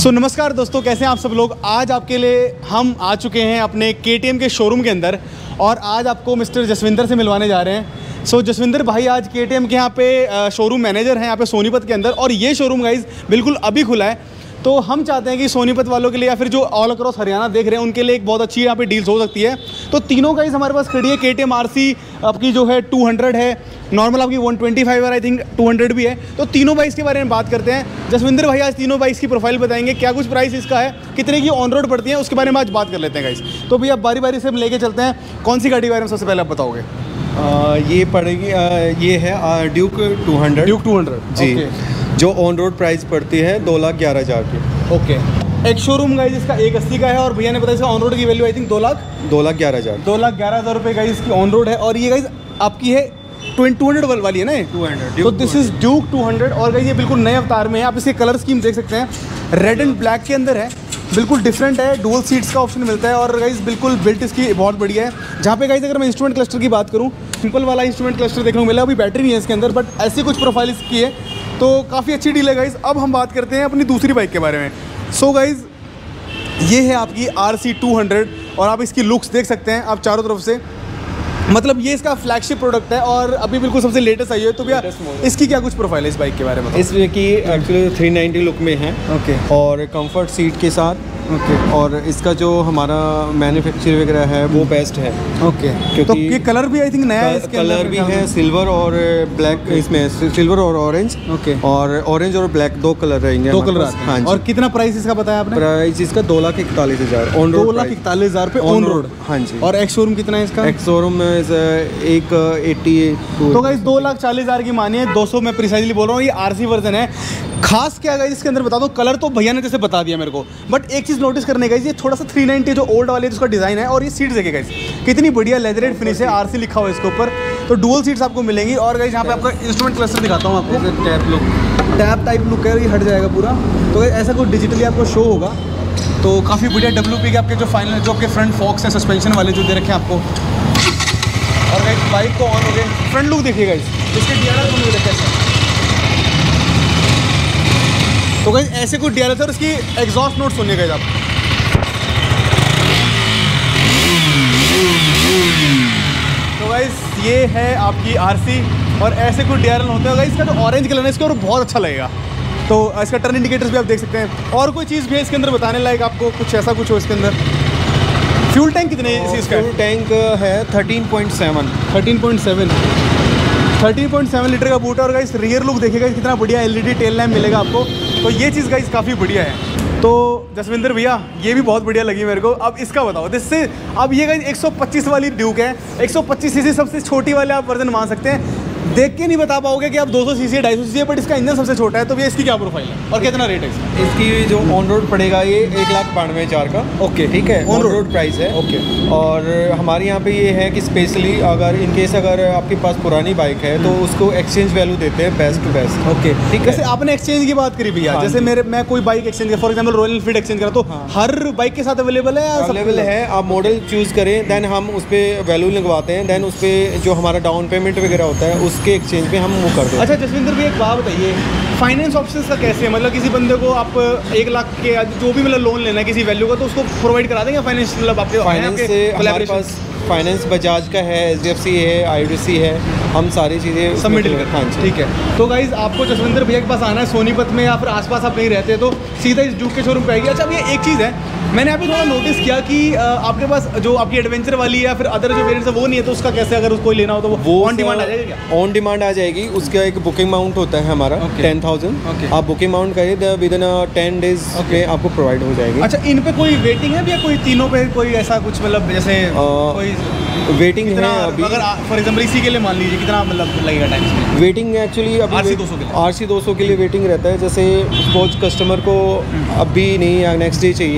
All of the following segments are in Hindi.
नमस्कार दोस्तों, कैसे हैं आप सब लोग। आज आपके लिए हम आ चुके हैं अपने KTM के शोरूम के अंदर और आज आपको मिस्टर जसविंदर से मिलवाने जा रहे हैं। जसविंदर भाई आज KTM के यहाँ पे शोरूम मैनेजर हैं यहाँ पे सोनीपत के अंदर, और ये शोरूम गाइज बिल्कुल अभी खुला है। तो हम चाहते हैं कि सोनीपत वालों के लिए या फिर जो ऑल अक्रॉस हरियाणा देख रहे हैं उनके लिए एक बहुत अच्छी यहाँ पे डील्स हो सकती है। तो तीनों गाइज हमारे पास खड़ी है। KTM RC आपकी जो है 200 है, नॉर्मल आपकी 125 और आई थिंक 200 भी है। तो तीनों बाइक्स के बारे में बात करते हैं। जसविंदर भाई आज तीनों बाइक्स की प्रोफाइल बताएंगे, क्या कुछ प्राइस इसका है, कितने की ऑन रोड पड़ती है, उसके बारे में आज बात कर लेते हैं गाइस। तो भैया बारी बारी से हम लेके चलते हैं। कौन सी गाड़ी के बारे में सबसे पहले आप बताओगे? ये पड़ेगी, ये है ड्यूक 200। ड्यूक 200 जी, जो ऑन रोड प्राइस पड़ती है 2,11,000 की। ओके, एक शोरूम गाइस इसका 180 का है और भैया ने बताया इसका ऑन रोड की वैल्यू आई थिंक 2,11,000 2,11,000 रुपये गाइस इसकी ऑन रोड है। और ये गाइस आपकी है 200 वाली है ना, 200। तो दिस इज ड्यूक 200 और गाइस ये बिल्कुल नए अवतार में है। आप इसके कलर स्कीम देख सकते हैं, रेड एंड ब्लैक के अंदर है, बिल्कुल डिफरेंट है। डुअल सीट्स का ऑप्शन मिलता है और गाइस बिल्कुल बिल्ट इसकी बहुत बढ़िया है। जहाँ पे गाइस अगर मैं इंस्ट्रूमेंट क्लस्टर की बात करूँ, सिंपल वाला इंस्ट्रूमेंट क्लस्टर देखने को मिला, अभी बैटरी नहीं है इसके अंदर, बट ऐसी कुछ प्रोफाइल इसकी है, तो काफ़ी अच्छी डील है गाइस। अब हम बात करते हैं अपनी दूसरी बाइक के बारे में। गाइस ये है आपकी RC 200 और आप इसकी लुक्स देख सकते हैं आप चारों तरफ से, मतलब ये इसका फ्लैगशिप प्रोडक्ट है और अभी बिल्कुल सबसे लेटेस्ट आई है। तो भैया इसकी क्या कुछ प्रोफाइल है इस बाइक के बारे में? इसमें की एक्चुअली 390 लुक में है। ओके, और कंफर्ट सीट के साथ। ओके, और इसका जो हमारा मैन्युफैक्चर वगैरह है वो बेस्ट है। ओके, क्योंकि तो ये कलर भी आई थिंक नया है इसके कलर भी है, सिल्वर और ब्लैक। इसमें सिल्वर और ऑरेंज। ओके, और ऑरेंज और ब्लैक दो कलर रहेंगे, दो कलर आते हैं। हाँ जी। और कितना प्राइस इसका बताया आपने? प्राइस इसका 2,41,000 ऑन रोड। 2,41,000 रुपये ऑन रोड। हाँ जी। और एक्स शोरूम कितना है इसका? एक्स शोरूम में 1,80,2। तो गाइस 2,40,000 की मानिए, 200 मैं प्रिसाइजली बोल रहा हूँ। ये RC वर्जन है। खास क्या गाइस इसके अंदर बता दो, कलर तो भैया ने जैसे बता दिया मेरे को, बट एक चीज़ नोटिस करने का, ये थोड़ा सा 390 जो ओल्ड वाले जिसका डिज़ाइन है, और ये सीट्स देखे गाइस कितनी बढ़िया लेदरेड फिनिश है, RC लिखा हुआ है इसके ऊपर। तो डुअल सीट्स आपको मिलेंगी। और गाइस यहाँ पे आपका इंस्ट्रूमेंट क्लस्टर दिखाता हूँ आपको, tap look, tap type look है, ये हट जाएगा पूरा। तो ऐसा कुछ डिजिटली आपको शो होगा, तो काफ़ी बढ़िया WP के आपके जो फाइनल जो आपके फ्रंट फॉक्स है सस्पेंशन वाले जो दे रखे हैं आपको। और गाइस बाइक को ऑन हो गए, फ्रंट लुक देखिएगा इसके DRL को मिल रखे हैं। तो गाइस ऐसे कुछ DRL और इसकी एग्जॉस्ट नोट सुनिए गाइस आप। तो गाइस ये है आपकी RC और ऐसे कुछ DRL होते हैं गाइस। इसका जो ऑरेंज कलर है इसके और बहुत अच्छा लगेगा। तो इसका टर्न इंडिकेटर्स भी आप देख सकते हैं। और कोई चीज़ भी है इसके अंदर बताने लायक आपको, कुछ ऐसा कुछ हो इसके अंदर? फ्यूल टैंक कितने है इसका? फ्यूल टैंक है 13.7 लीटर का बूट है। और गाइस रियर लुक देखिएगा कितना बढ़िया, LED टेल लैम्प मिलेगा आपको। तो ये चीज़ गाइस काफ़ी बढ़िया है। तो जसविंदर भैया ये भी बहुत बढ़िया लगी मेरे को। अब इसका बताओ, जिससे अब ये गाइस 125 वाली ड्यूक है, 125 सीसी सबसे छोटी वाले आप वर्जन मान सकते हैं। देख के नहीं बता पाओगे कि आप 200 सीसी 250 सीसी है, बट इसका इंजन सबसे छोटा है। तो भैया इसकी क्या प्रोफाइल है और कितना रेट है इसका? इसकी जो ऑन रोड पड़ेगा ये 1,92,000 का। ओके, ठीक है, ऑन रोड प्राइस है। ओके, और हमारे यहाँ पे ये है कि स्पेशली अगर इन केस अगर आपके पास पुरानी बाइक है तो उसको एक्सचेंज वैल्यू देते हैं बेस्ट टू बेस्ट। ओके, ठीक है। जैसे आपने एक्सचेंज की बात करी भैया, जैसे मैं कोई bike exchange for example Royal Enfield exchange करा, तो हर बाइक के साथ अवेलेबल है? अवेलेबल है, आप मॉडल चूज़ करें, देन हम उस पर वैल्यू लगवाते हैं, देन उस पर जो हमारा डाउन पेमेंट वगैरह होता है उसके एक्सचेंज पे हम वो कर देते हैं। अच्छा जसविंदर भैया एक बात बताइए, फाइनेंस ऑप्शंस का कैसे है? मतलब किसी बंदे को आप 1 लाख के जो भी मतलब लोन लेना है किसी वैल्यू का, तो उसको प्रोवाइड करा देंगे फाइनेंस? मतलब आपके फाइनेंस से हमारे पास फाइनेंस बजाज का है, HDFC है, IDC है, हम सारी चीज़ें सब मिडिल करते हैं। हाँ, ठीक है। तो गाइज आपको जसविंदर भैया के पास आना है सोनीपत में या फिर आसपास आप नहीं रहते तो सीधा इस ड्यूक के शोरूम पे आएगी। अच्छा भैया एक चीज़ है, मैंने यहाँ पे थोड़ा नोटिस किया कि आपके पास जो आपकी एडवेंचर वाली है या फिर अदर जो वेरिएंट्स है वो नहीं है, तो उसका कैसे अगर उसको लेना हो तो वो ऑन डिमांड आ जाएगा क्या? ऑन डिमांड आ जाएगी। उसका एक बुकिंग अमाउंट होता है हमारा 10,000। आप बुकिंग अमाउंट करिए, विद इन 10 डेज पे आपको प्रोवाइड हो जाएगी। अच्छा, इन पे कोई वेटिंग है भैया? कोई तीनों पे कोई ऐसा कुछ मतलब जैसे कोई वेटिंग है अभी? अगर फॉर एग्जांपल इसी के लिए मान लीजिए कितना मतलब लगेगा टाइम? वेटिंग एक्चुअली अभी RC 200 के लिए वेटिंग रहता है। जैसे सपोज कस्टमर को अभी नहीं या नेक्स्ट डे चाहिए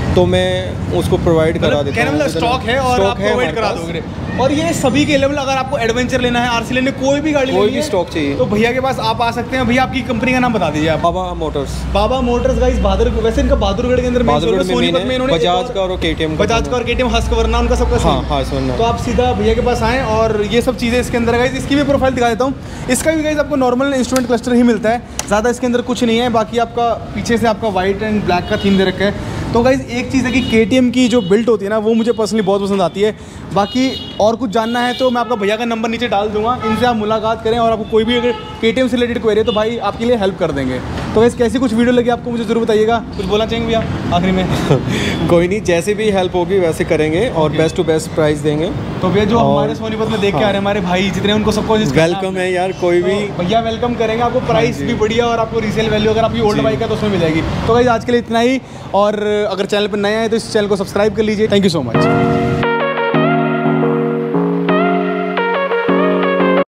तो मैं उसको प्रोवाइड करा देता हूँ। मतलब स्टॉक है और आप प्रोवाइड करा दोगे। और ये सभी के लेवल, अगर आपको एडवेंचर लेना है, आरसी लेने, कोई भी गाड़ी, कोई भी स्टॉक चाहिए तो भैया के पास आप आ सकते हैं। भैया आपकी कंपनी का नाम बता दीजिए आप। Baba Motors. Baba Motors guys, Bahadurgarh, वैसे इनका बहादुरगढ़ के अंदर सोनीपत में इन्होंने बजाज का और केटीएम बजाज का और केटीएम हस्कवर्ना उनका सबका। हाँ, तो आप सीधा भैया के पास आएँ और ये सब चीज़ें इसके अंदर गाइस। इसकी भी प्रोफाइल दिखा देता हूँ। इसका भी गाइस आपको नॉर्मल इंस्ट्रूमेंट क्लस्टर ही मिलता है, ज़्यादा इसके अंदर कुछ नहीं है। बाकी आपका पीछे से आपका वाइट एंड ब्लैक का थीम दे रखा है। तो गाइस एक चीज़ है कि केटीएम की जो बिल्ट होती है ना, वो मुझे पर्सनली बहुत पसंद आती है। बाकी और कुछ जानना है तो मैं आपका भैया का नंबर नीचे डाल दूंगा, इनसे आप मुलाकात करें और आपको कोई भी अगर केटीएम से रिलेटेड क्वेरी है तो भाई आपके लिए हेल्प कर देंगे। तो गाइस कैसी कुछ वीडियो लगी आपको मुझे ज़रूर बताइएगा। कुछ बोलना चाहेंगे भैया आखिरी में? कोई नहीं, जैसे भी हेल्प होगी वैसे करेंगे और बेस्ट टू बेस्ट प्राइस देंगे। तो भैया जो हमारे सोनीपत में देख के आ रहे हैं हमारे भाई जितने, उनको सबको वेलकम है यार, कोई भी भैया वेलकम करेंगे। आपको प्राइस भी बढ़िया और आपको रीसेल वैल्यू अगर आपकी ओल्ड बाइक है तो उसमें मिल जाएगी। तो गाइस आज के लिए इतना ही, और अगर चैनल पर नए आए तो इस चैनल को सब्सक्राइब कर लीजिए। Thank you so much.